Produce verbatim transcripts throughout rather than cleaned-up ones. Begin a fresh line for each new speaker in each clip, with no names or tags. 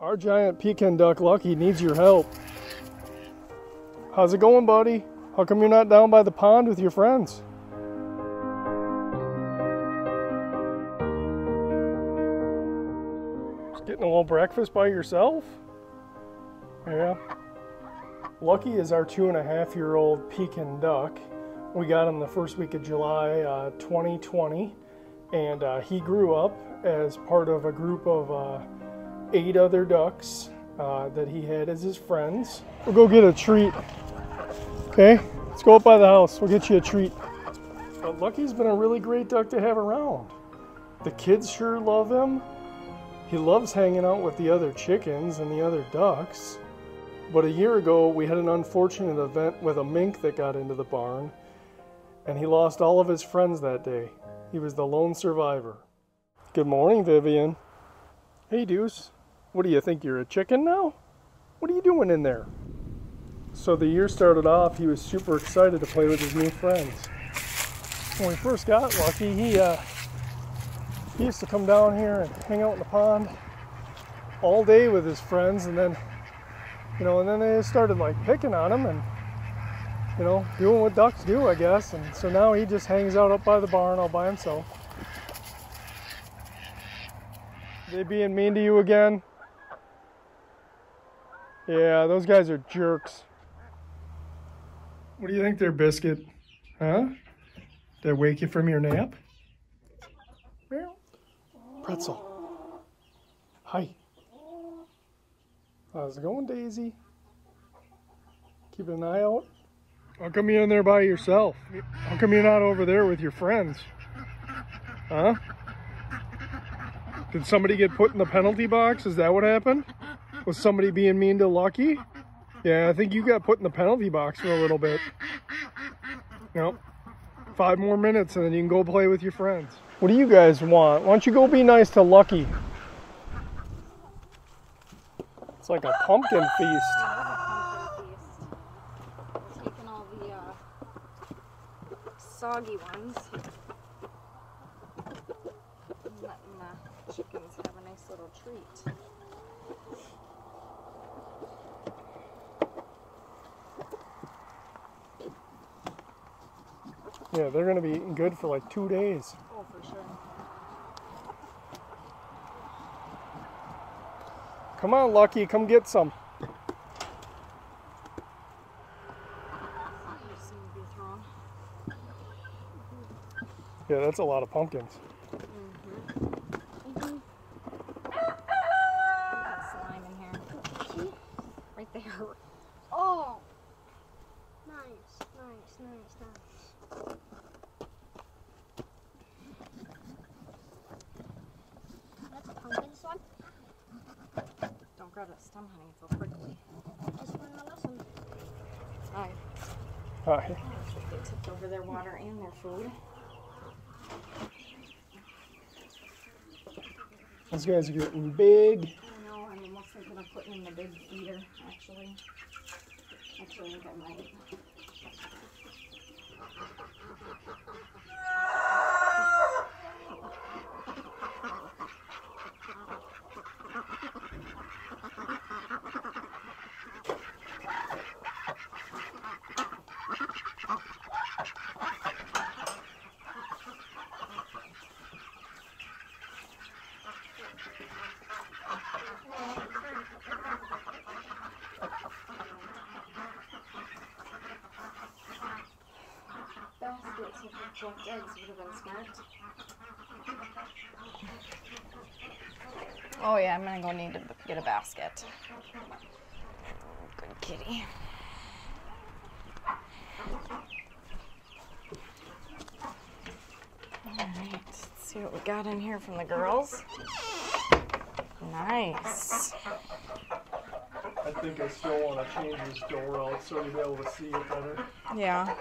Our giant pekin duck Lucky needs your help. How's it going, buddy? How come you're not down by the pond with your friends? Just getting a little breakfast by yourself? Yeah. Lucky is our two and a half year old pekin duck. We got him the first week of July uh, twenty twenty, and uh, he grew up as part of a group of uh, eight other ducks uh, that he had as his friends. We'll go get a treat. Okay, let's go up by the house. We'll get you a treat. But Lucky's been a really great duck to have around. The kids sure love him. He loves hanging out with the other chickens and the other ducks. But a year ago, we had an unfortunate event with a mink that got into the barn, and he lost all of his friends that day. He was the lone survivor. Good morning, Vivian. Hey, Deuce. What do you think, you're a chicken now? What are you doing in there? So the year started off, he was super excited to play with his new friends. When we first got Lucky, he, uh, he used to come down here and hang out in the pond all day with his friends, and then, you know, and then they started like picking on him and, you know, doing what ducks do, I guess. And so now he just hangs out up by the barn all by himself. They being mean to you again? Yeah, those guys are jerks. What do you think there, Biscuit? Huh? Did I wake you from your nap? Pretzel. Hi. How's it going, Daisy? Keeping an eye out? How come you're in there by yourself? How come you're not over there with your friends? Huh? Did somebody get put in the penalty box? Is that what happened? Was somebody being mean to Lucky? Yeah, I think you got put in the penalty box for a little bit. Nope. Five more minutes and then you can go play with your friends. What do you guys want? Why don't you go be nice to Lucky? It's like a pumpkin feast.
Taking all the uh, soggy ones. And letting the chickens have a nice little treat.
Yeah, they're going to be eating good for like two days.
Oh, for sure.
Come on, Lucky, come get some. Yeah, that's a lot of pumpkins.
Mm-hmm. Mm-hmm. Slime in here. Right there. Oh! Nice, nice, nice, nice.
That's a pumpkin slime.
Don't grab that stem, honey. It's so prickly.
Just learned a lesson.
Hi.
Hi.
They tipped over their water and their food.
These guys are getting big.
I know, I'm almost thinking of putting in the big feeder, actually. Actually, I think I might. Baskets if we collect eggs would have been smart. Oh yeah, I'm gonna go need to get a basket. Good kitty. Alright, let's see what we got in here from the girls. Nice.
I think I still want to change this door out so you'll be able to see it better.
Yeah.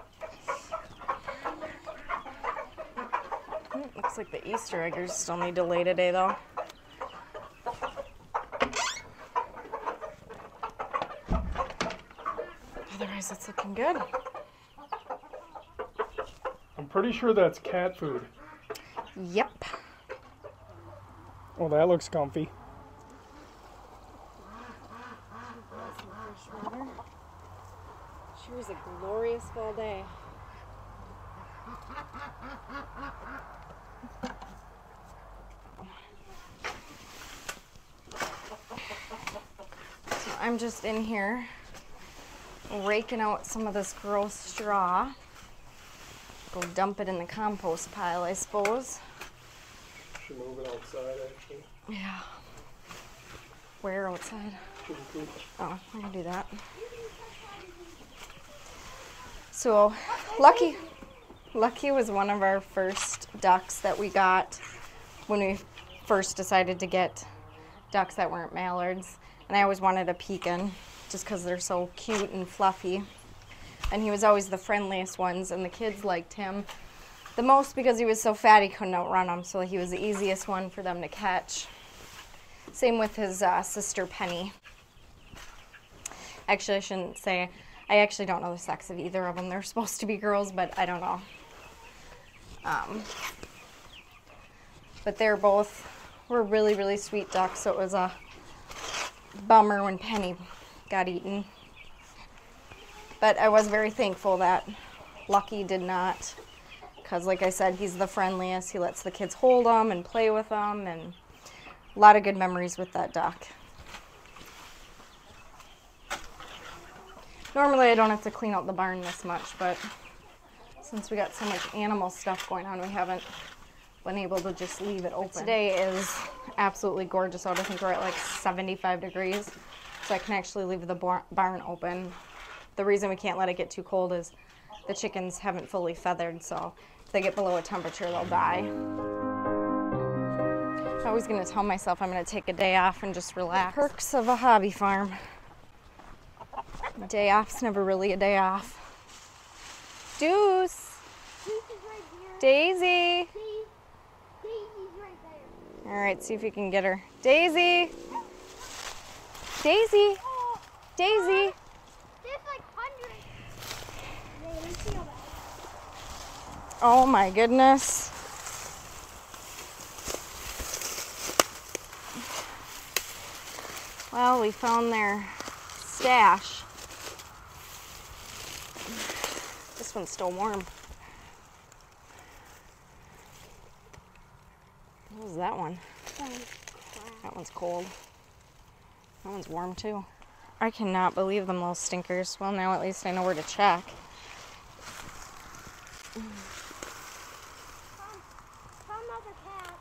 Mm, looks like the Easter eggers still need to lay today though. Otherwise it's looking good.
I'm pretty sure that's cat food.
Yep.
Oh, that looks comfy.
Sure is a glorious fall day. So I'm just in here raking out some of this gross straw. Go dump it in the compost pile, I suppose.
Should move it outside, actually.
Yeah. Where outside? Oh, I can do that. So, Lucky, Lucky was one of our first ducks that we got when we first decided to get ducks that weren't mallards. And I always wanted a pekin just because they're so cute and fluffy. And he was always the friendliest ones, and the kids liked him the most because he was so fat he couldn't outrun them, so he was the easiest one for them to catch. Same with his uh, sister Penny. Actually, I shouldn't say, I actually don't know the sex of either of them. They're supposed to be girls, but I don't know. Um, but they're both, were really, really sweet ducks, so it was a bummer when Penny got eaten. But I was very thankful that Lucky did not, because like I said, he's the friendliest. He lets the kids hold them and play with them, and a lot of good memories with that duck. Normally I don't have to clean out the barn this much, but since we got so much animal stuff going on, we haven't been able to just leave it open. Today is absolutely gorgeous out. I think we're at like seventy-five degrees, so I can actually leave the barn open. The reason we can't let it get too cold is the chickens haven't fully feathered, so if they get below a temperature, they'll die. I was going to tell myself I'm going to take a day off and just relax. Perks of a hobby farm. Day off's never really a day off. Deuce!
Right
Daisy!
Daisy's right there.
All right, see if you can get her. Daisy! Daisy!
Oh,
Daisy!
there's like hundreds. Wait, let me see all that.
Oh my goodness. Well, we found their stash. This one's still warm. What was that one? That one's cold. That one's warm too. I cannot believe them little stinkers. Well, now at least I know where to check.
Found another cat.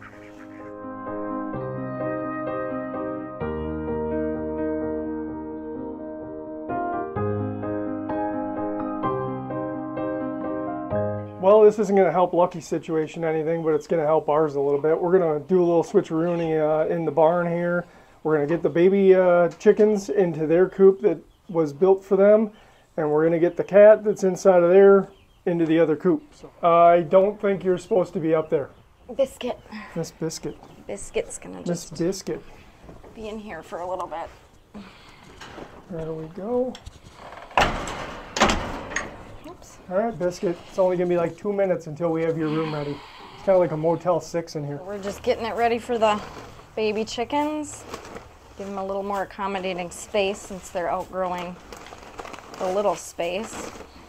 Well, this isn't going to help Lucky's situation anything, but it's going to help ours a little bit. We're going to do a little switcheroonie uh, in the barn here. We're going to get the baby uh, chickens into their coop that was built for them, and we're going to get the cat that's inside of there into the other coop. So, I don't think you're supposed to be up there.
Biscuit.
Miss Biscuit.
Biscuit's gonna
Miss
just
Biscuit.
be in here for a little bit.
There we go.
Oops.
All right, Biscuit. It's only going to be like two minutes until we have your room ready. It's kind of like a Motel six in here.
We're just getting it ready for the baby chickens. Give them a little more accommodating space since they're outgrowing the little space.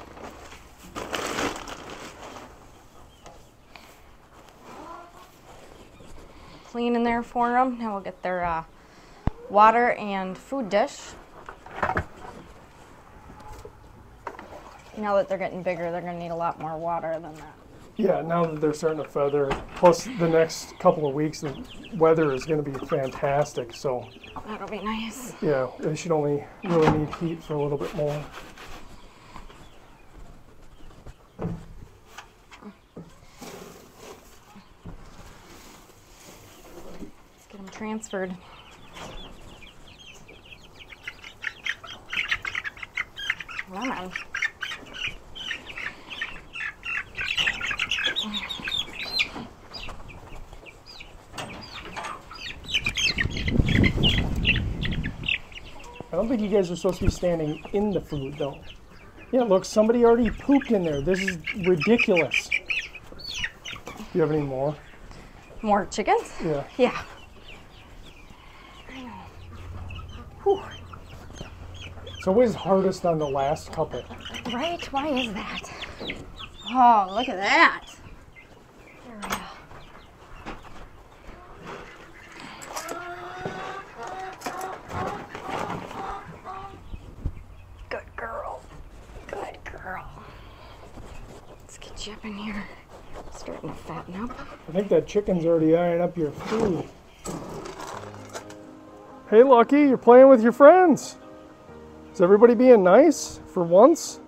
Clean in there for them. Now we'll get their uh, water and food dish. Now that they're getting bigger, they're going to need a lot more water than that.
Yeah, now that they're starting to feather, plus the next couple of weeks, the weather is going to be fantastic. So
That'll be nice.
yeah, they should only really need heat for a little bit more.
Let's get them transferred. Come on.
I don't think you guys are supposed to be standing in the food, though. Yeah, look, somebody already pooped in there. This is ridiculous. Do you have any more?
More chickens?
Yeah.
Yeah. Whew.
It's always hardest on the last couple.
Right? Why is that? Oh, look at that. There we go. Good girl. Good girl. Let's get you up in here. Starting to fatten up.
I think that chicken's already eyeing up your food. Hey, Lucky, you're playing with your friends. Is everybody being nice for once?